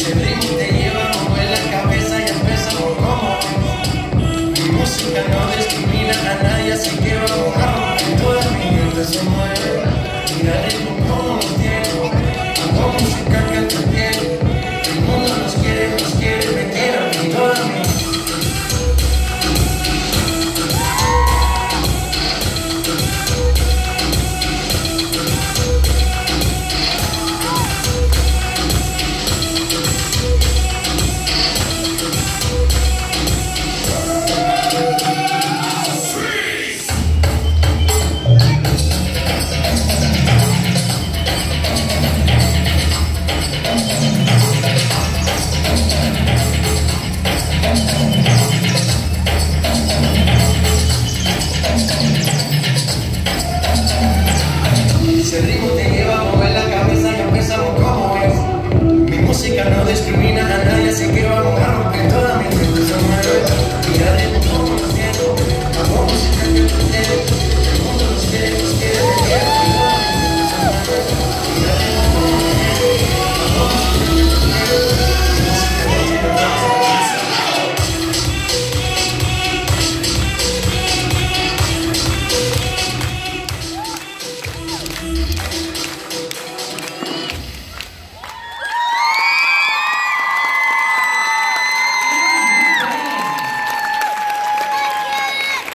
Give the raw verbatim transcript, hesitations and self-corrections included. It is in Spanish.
el ritmo te lleva a mover la cabeza y empezamos como mi música no discrimina a nadie, así que vamos a romper. Toda mi gente se mueve y al ritmo